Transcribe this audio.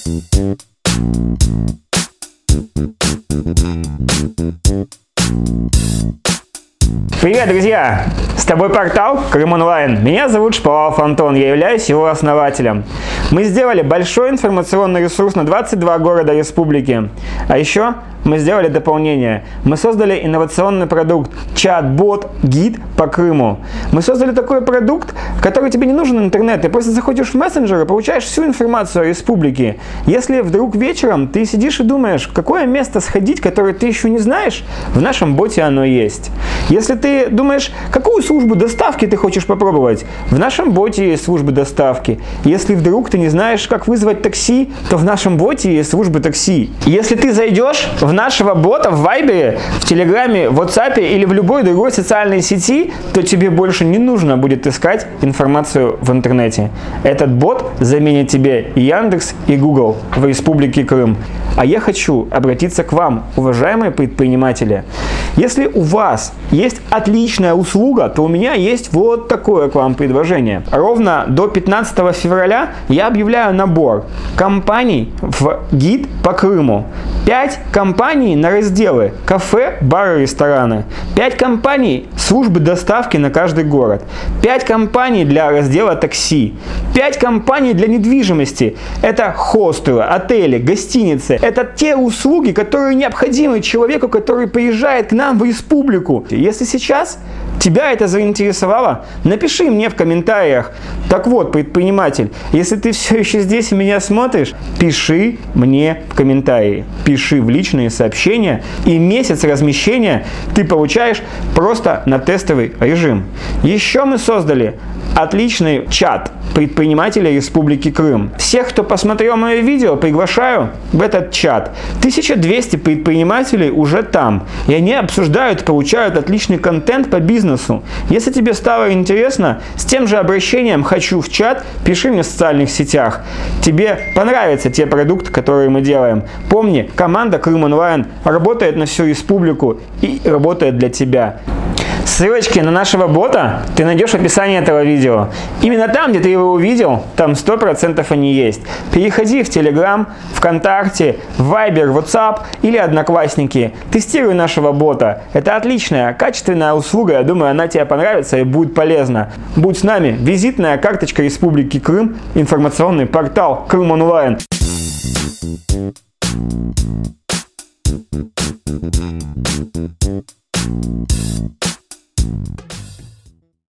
Привет, друзья! С тобой портал Крым Онлайн. Меня зовут Шповалов Антон, я являюсь его основателем. Мы сделали большой информационный ресурс на 22 города республики. А еще мы сделали дополнение. Мы создали инновационный продукт чат-бот гид по Крыму. Мы создали такой продукт, в который тебе не нужен интернет. Ты просто заходишь в мессенджер и получаешь всю информацию о республике. Если вдруг вечером ты сидишь и думаешь, в какое место сходить, которое ты еще не знаешь, в нашем боте оно есть. Если ты думаешь, какую службу доставки ты хочешь попробовать, в нашем боте есть службы доставки. Если вдруг ты не знаешь, как вызвать такси, то в нашем боте есть службы такси. Если ты зайдешь в нашего бота в Вайбере, в Телеграме, в WhatsApp или в любой другой социальной сети, то тебе больше не нужно будет искать информацию в интернете. Этот бот заменит тебе и Яндекс, и Google в Республике Крым. А я хочу обратиться к вам, уважаемые предприниматели. Если у вас есть отличная услуга, то у меня есть вот такое к вам предложение. Ровно до 15 февраля я объявляю набор компаний в гид по Крыму. 5 компаний на разделы кафе, бары, рестораны. 5 компаний службы доставки на каждый город. 5 компаний для раздела такси. 5 компаний для недвижимости. Это хостелы, отели, гостиницы. Это те услуги, которые необходимы человеку, который приезжает к нам в республику. Если сейчас тебя это заинтересовало, напиши мне в комментариях. Так вот, предприниматель, если ты все еще здесь и меня смотришь, пиши мне в комментарии. Пиши в личные сообщения, и месяц размещения ты получаешь просто на тестовый режим. Еще мы создали отличный чат предпринимателей Республики Крым. Всех, кто посмотрел мое видео, приглашаю в этот чат. 1200 предпринимателей уже там. И они обсуждают, получают отличный контент по бизнесу. Если тебе стало интересно, с тем же обращением «хочу в чат», пиши мне в социальных сетях. Тебе понравятся те продукты, которые мы делаем. Помни, команда Крым Онлайн работает на всю республику и работает для тебя. Ссылочки на нашего бота ты найдешь в описании этого видео. Именно там, где ты его увидел, там 100% они есть. Переходи в Telegram, ВКонтакте, Viber, WhatsApp или Одноклассники. Тестируй нашего бота. Это отличная, качественная услуга. Я думаю, она тебе понравится и будет полезна. Будь с нами. Визитная карточка Республики Крым. Информационный портал Крым Онлайн.